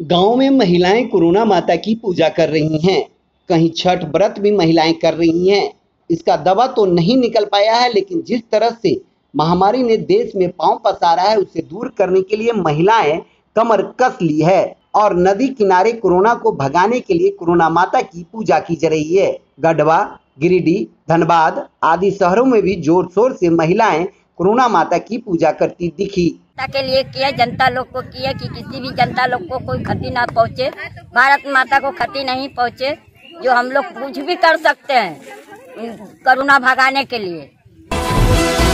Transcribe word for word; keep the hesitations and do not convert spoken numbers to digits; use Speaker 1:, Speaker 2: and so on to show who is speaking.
Speaker 1: गांव में महिलाएं कोरोना माता की पूजा कर रही हैं। कहीं छठ व्रत भी महिलाएं कर रही हैं। इसका दावा तो नहीं निकल पाया है, लेकिन जिस तरह से महामारी ने देश में पांव पसारा है, उसे दूर करने के लिए महिलाएं कमर कस ली है और नदी किनारे कोरोना को भगाने के लिए कोरोना माता की पूजा की जा रही है। गढ़वा, गिरिडीह, धनबाद आदि शहरों में भी जोर शोर से महिलाएं कोरोना माता की पूजा करती दिखी।
Speaker 2: के लिए किया, जनता लोग को किया कि किसी भी जनता लोग को कोई क्षति ना पहुँचे, भारत माता को क्षति नहीं पहुँचे, जो हम लोग कुछ भी कर सकते हैं कोरोना भगाने के लिए।